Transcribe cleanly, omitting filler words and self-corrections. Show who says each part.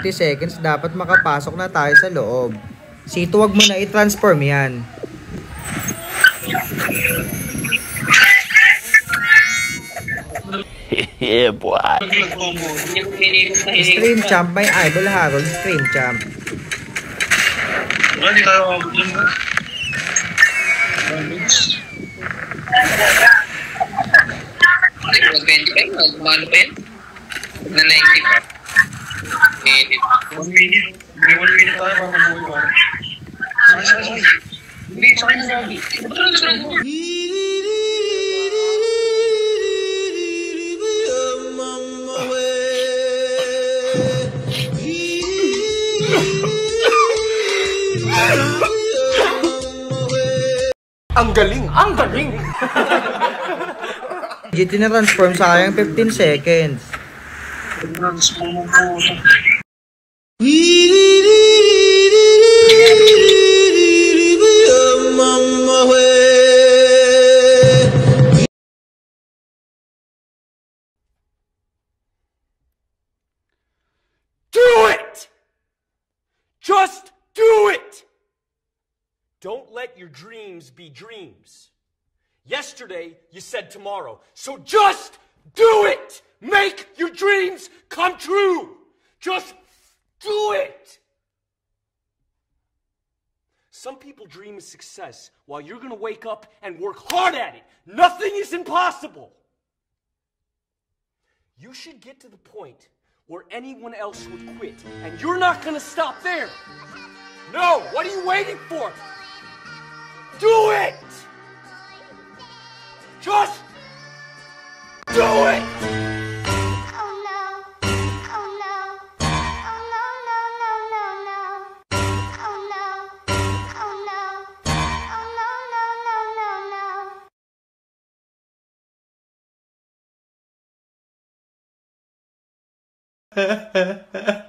Speaker 1: 30 seconds, dapat makapasok na tayo sa loob. Sito, wag mo na i-transform yan.
Speaker 2: Yeah, boy.
Speaker 1: Stream champ, may idol Harold, stream champ.
Speaker 3: Hindi tayo dyan ba?
Speaker 4: Magmano pa yun? Na 90 pa.
Speaker 3: 1 minute. May 1 minute tayo para mabuhay pa. Sorry. Hindi, sa akin na lagi.
Speaker 2: Ang galing! Ang galing!
Speaker 1: GT na transform, sayang 15 seconds.
Speaker 3: Transform po.
Speaker 2: Do it! Just do it! Don't let your dreams be dreams. Yesterday, you said tomorrow. So just do it! Make your dreams come true! Just do it! Some people dream of success while you're gonna wake up and work hard at it. Nothing is impossible. You should get to the point where anyone else would quit, and you're not gonna stop there. No, what are you waiting for? Do it! Just do it!
Speaker 5: Ha ha ha.